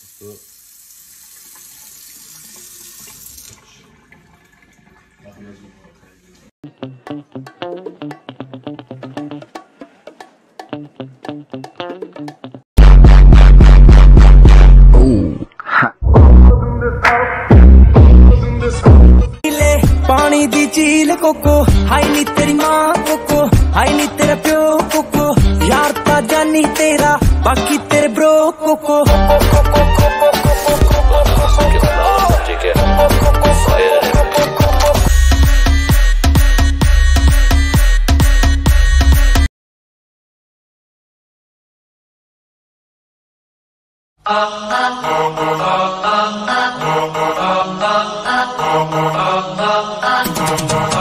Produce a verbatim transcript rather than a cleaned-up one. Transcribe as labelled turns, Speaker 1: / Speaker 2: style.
Speaker 1: इसको
Speaker 2: पानी दी झील कोको हाई नी तेरी माँ कोको हाई नी तेरा प्यो कोको यार ता जानी तेरा बाकी तेरे ब्रो कोको Ah